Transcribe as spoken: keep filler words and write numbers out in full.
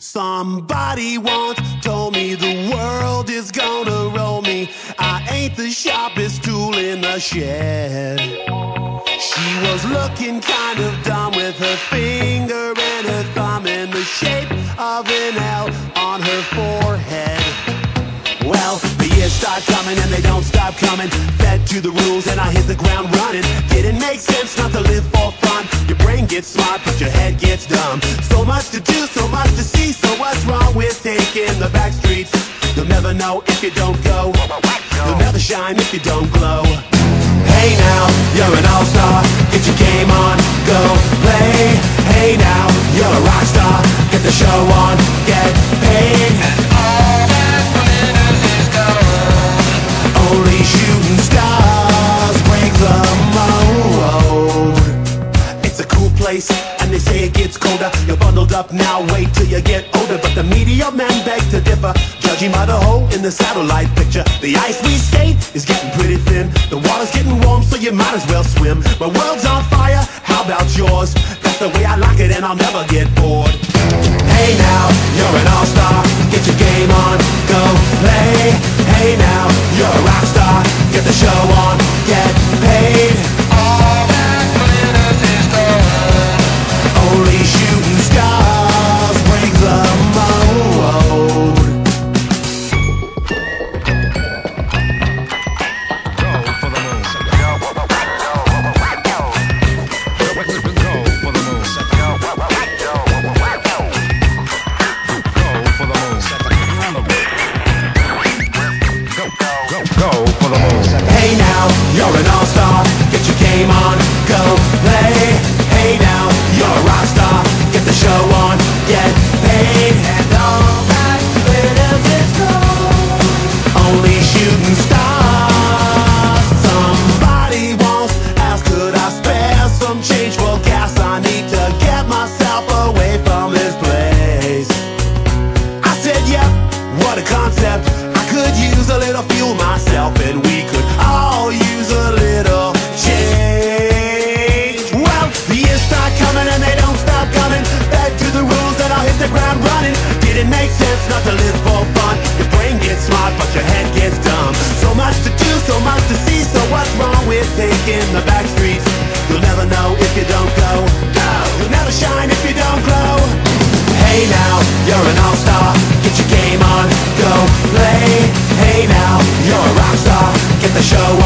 Somebody once told me the world is gonna roll me. I ain't the sharpest tool in the shed. She was looking kind of dumb with her finger and her thumb in the shape of an L on her forehead. Well, the years start coming and they don't stop coming. Fed to the rules and I hit the ground running. Didn't make sense not to live for fun. Your brain gets smart but your head gets dumb. So much to do, so much to see. So what's wrong with taking the back streets? You'll never know if you don't go. You'll never shine if you don't glow. Hey now, you're an all-star. Get your game on, go play. Hey now, you're a rock star. Get the show on, get paid. Only shooting stars break the mold. It's a cool place, and they say it gets colder. You're bundled up now, wait till you get older. But the media men beg to differ, judging by the hole in the satellite picture. The ice we skate is getting pretty thin. The water's getting warm, so you might as well swim. My world's on fire, how about yours? That's the way I like it, and I'll never get bored. Hey now, you're an all-star. Get your game on, go play. Hey now, you're a rock star. Get the show on, get paid. All that glitters is gold. Only shooting stars break the mold. Go for the moon. Go. Go for the moon. Go for the moon. Hey now, you're an all-star. Get your game on, go play. Hey now, you're a rock star. Get the show on, get paid. And all that glitters is gold. Only shooting stars. Somebody once asked, could I spare some change for gas? I need to get myself away from this place. I said, yep, what a concept. I could use a little fuel myself, and we could all use a little change. Well, the years start coming and they don't stop coming. Back to the rules and I'll hit the ground running. Didn't make sense not to live for fun. Your brain gets smart but your head gets dumb. So much to do, so much to see. So what's wrong with taking the back streets? You'll never know if you don't go. You'll never shine if you don't glow. Hey now, you're an all-star. Get your game on, go play. Hey now, you're a rock star. Get the show